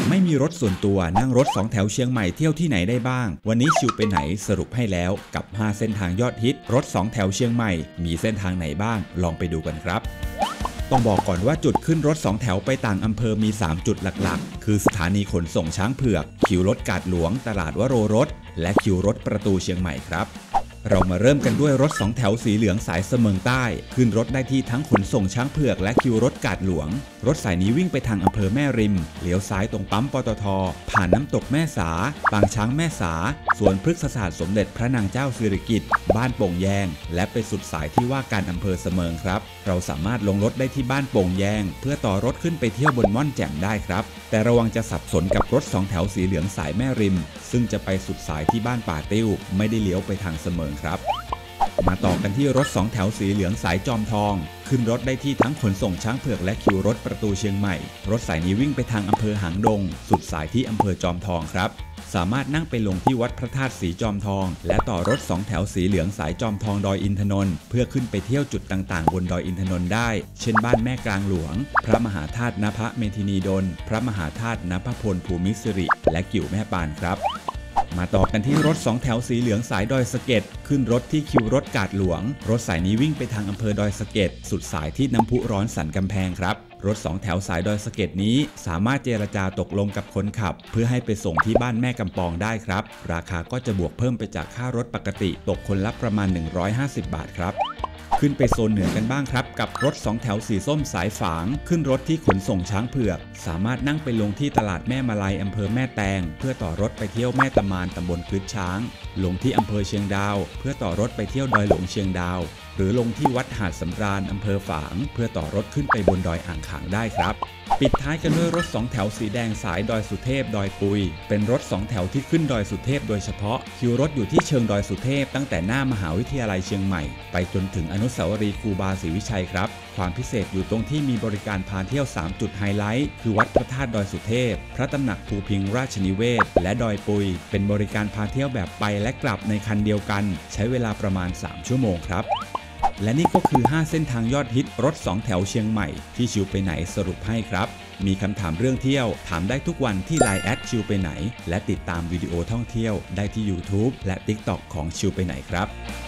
ไม่มีรถส่วนตัวนั่งรถ2แถวเชียงใหม่เที่ยวที่ไหนได้บ้างวันนี้ชิวไปไหนสรุปให้แล้วกับ5เส้นทางยอดฮิตรถ2แถวเชียงใหม่มีเส้นทางไหนบ้างลองไปดูกันครับต้องบอกก่อนว่าจุดขึ้นรถ2แถวไปต่างอำเภอมี3จุดหลักๆคือสถานีขนส่งช้างเผือกคิวรถกาดหลวงตลาดวโรรสและคิวรถประตูเชียงใหม่ครับเรามาเริ่มกันด้วยรถ2แถวสีเหลืองสายเสมิงใต้ขึ้นรถได้ที่ทั้งขนส่งช้างเผือกและคิวรถกาดหลวงรถสายนี้วิ่งไปทางอำเภอแม่ริมเลี้ยวซ้ายตรงปั๊มปตท.ผ่านน้ำตกแม่สาปางช้างแม่สาสวนพฤกษศาสตร์สมเด็จพระนางเจ้าสิริกิติ์บ้านโป่งแยงและไปสุดสายที่ว่าการอำเภอเสมิงครับเราสามารถลงรถได้ที่บ้านโป่งแยงเพื่อต่อรถขึ้นไปเที่ยวบนม่อนแจ่มได้ครับแต่ระวังจะสับสนกับรถ2แถวสีเหลืองสายแม่ริมซึ่งจะไปสุดสายที่บ้านป่าติ้วไม่ได้เลี้ยวไปทางเสมิงครับมาต่อกันที่รถ2แถวสีเหลืองสายจอมทองขึ้นรถได้ที่ทั้งขนส่งช้างเผือกและคิวรถประตูเชียงใหม่รถสายนี้วิ่งไปทางอำเภอหางดงสุดสายที่อำเภอจอมทองครับสามารถนั่งไปลงที่วัดพระธาตุสีจอมทองและต่อรถ2แถวสีเหลืองสายจอมทองดอยอินทนนท์เพื่อขึ้นไปเที่ยวจุดต่างๆบนดอยอินทนนท์ได้เช่นบ้านแม่กลางหลวงพระมหาธาตุณพเมธินีดลพระมหาธาตุณพพลภูมิสิริและกิ่วแม่ปานครับมาต่อกันที่รถ2แถวสีเหลืองสายดอยสะเก็ดขึ้นรถที่คิวรถกาดหลวงรถสายนี้วิ่งไปทางอำเภอดอยสะเก็ดสุดสายที่น้ำพุร้อนสันกำแพงครับรถ2แถวสายดอยสะเก็ดนี้สามารถเจรจาตกลงกับคนขับเพื่อให้ไปส่งที่บ้านแม่กำปองได้ครับราคาก็จะบวกเพิ่มไปจากค่ารถปกติตกคนละประมาณ150 บาทครับขึ้นไปโซนเหนือกันบ้างครับกับรถ2แถวสีส้มสายฝางขึ้นรถที่ขนส่งช้างเผือกสามารถนั่งไปลงที่ตลาดแม่มาลัยอำเภอแม่แตงเพื่อต่อรถไปเที่ยวแม่ตะมานตำบลพืชช้างลงที่อำเภอเชียงดาวเพื่อต่อรถไปเที่ยวดอยหลวงเชียงดาวหรือลงที่วัดหาดสำราญอำเภอฝางเพื่อต่อรถขึ้นไปบนดอยอ่างขางได้ครับปิดท้ายกันด้วยรถ2แถวสีแดงสายดอยสุเทพดอยปุยเป็นรถ2แถวที่ขึ้นดอยสุเทพโดยเฉพาะคิวรถอยู่ที่เชิงดอยสุเทพตั้งแต่หน้ามหาวิทยาลัยเชียงใหม่ไปจนถึงอนุสาวรีย์ครูบาศรีวิชัยครับความพิเศษอยู่ตรงที่มีบริการพาเที่ยว3จุดไฮไลท์คือวัดพระธาตุดอยสุเทพพระตำหนักภูพิงราชนิเวศและดอยปุยเป็นบริการพาเที่ยวแบบไปและกลับในคันเดียวกันใช้เวลาประมาณ3ชั่วโมงครับและนี่ก็คือ5เส้นทางยอดฮิตรถ2แถวเชียงใหม่ที่ชิวไปไหนสรุปให้ครับมีคำถามเรื่องเที่ยวถามได้ทุกวันที่ LINE@ ชิวไปไหนและติดตามวิดีโอท่องเที่ยวได้ที่ YouTube และ TikTok ของชิวไปไหนครับ